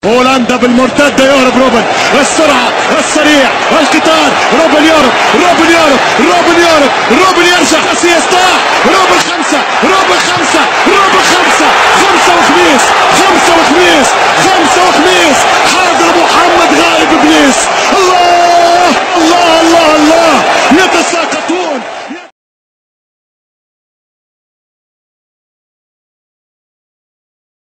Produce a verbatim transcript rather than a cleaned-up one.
هولندا بالمرتده يهرب روبن، السرعه السريع القطار، روبن يهرب روبن يهرب روبن يهرب روبن يهرب